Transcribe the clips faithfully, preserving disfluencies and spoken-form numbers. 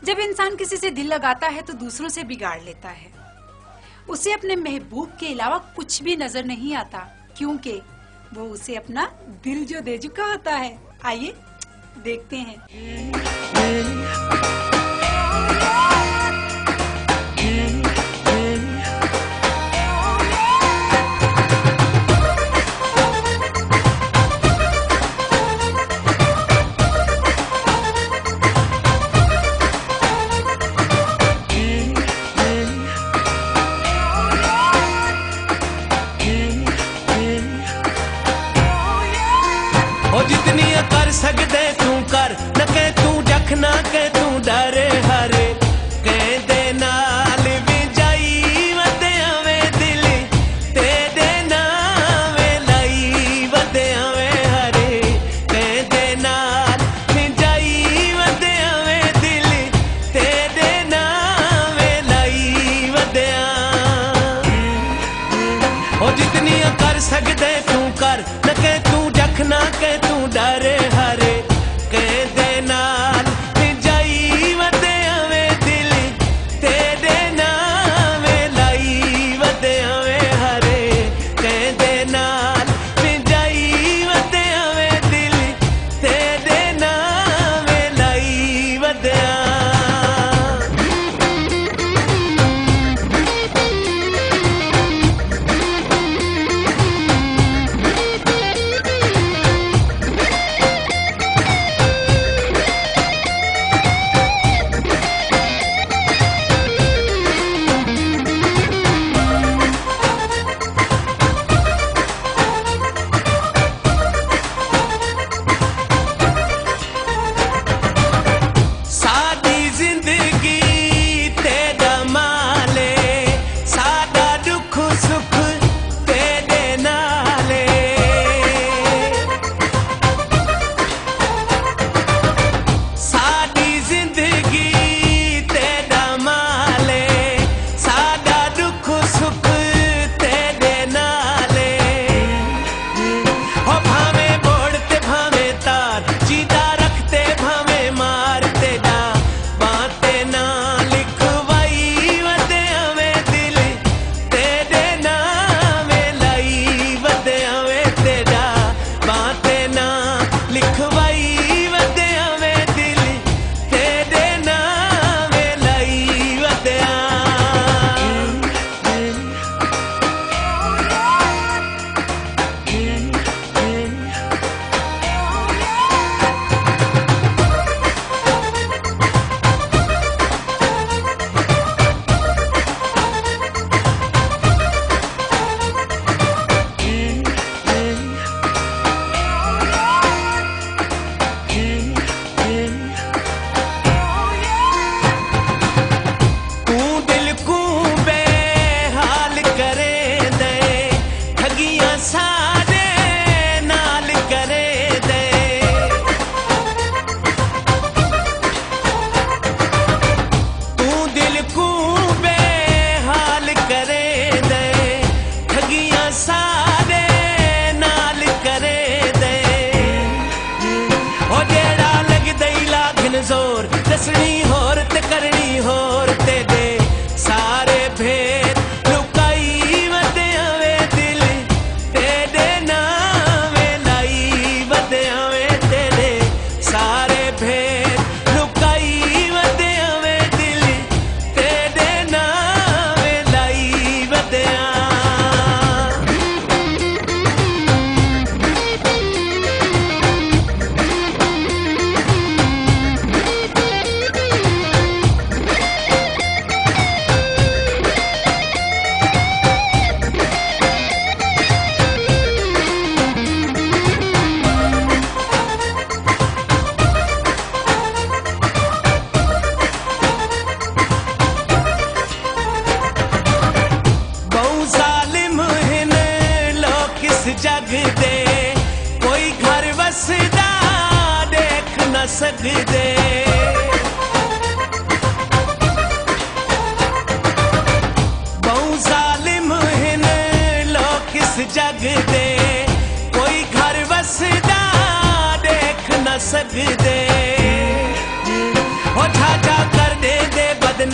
जब इंसान किसी से दिल लगाता है तो दूसरों से बिगाड़ लेता है। उसे अपने महबूब के अलावा कुछ भी नजर नहीं आता, क्योंकि वो उसे अपना दिल जो दे चुका होता है। आइए देखते हैं। जितनी कर सकते तू कर, न कह तू जख ना कह तू डरे हरे, कहते नाल भी जाई वधिया वे दिल तेरे नाम लाई वधिया वे हरे, कहते नाल भी जाई वधिया वे दिल तेरे नाम लाई वधिया। ओ जितनी कर सकते तू कर, न कह तू जख ना कह तू डरे हरे, कहते नाल जाई वधिया वे दिल तेरे नाम लाई वधिया वे हरे, कहते नाल जाई वधिया वे दिल तेरे नाम लाई वधिया।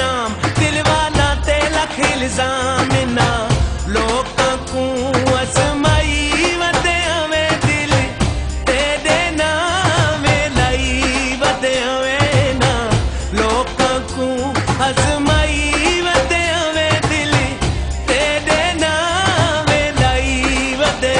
नाम दिल वाला ते लख इल्जाम ना लोकां को असमाई वदे आवे दिल तेरे नाम लाई वदे आवे ना लोकां को असमाई वदे आवे दिल तेरे नाम लाई वदे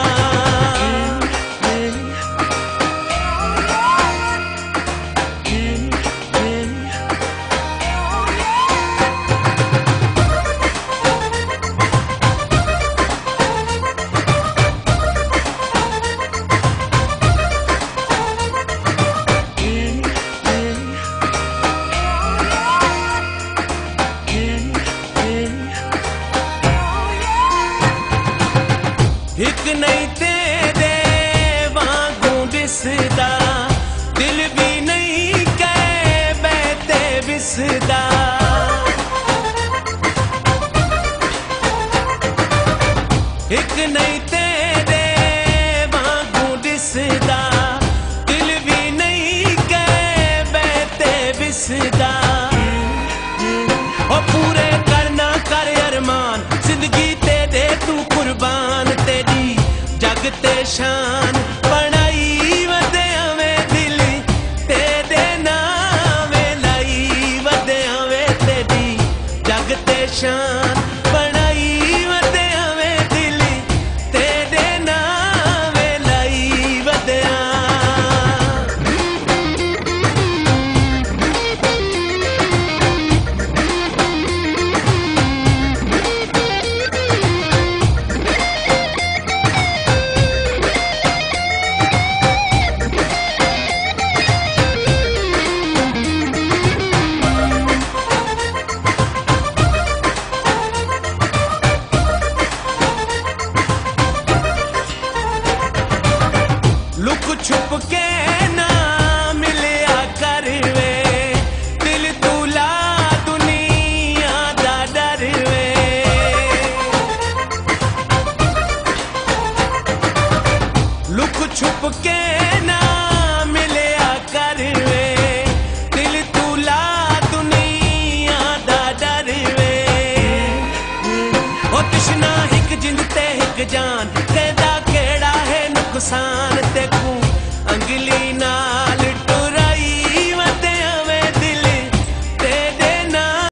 एक नहीं तेरे वांगू दिसदा दिल भी नहीं कहे बैठे बिसदा एक नहीं तेरे वांगू दिसदा दिल भी नहीं कहे बैठे बिसदा और पूरे करना कर अरमान जिंदगी तेरे तू कुर्बान तेरी जग ते शान बनाई वदे आवे दिल तेरे नाम लाई वदे आवे तेरी जग ते शान बनाई वदे आवे दिल तेरे नाम लाई वदे लुक छुप के ना मिलिया कर वे दिल तुला दुनिया दा डर वे लुक छुप के ना मिलिया कर वे दिल तुला दुनिया दा डर वे ओ तृष्णा हिक जिंद ते हिक जान तेदा केड़ा है नुकसान ते को अंगली नाल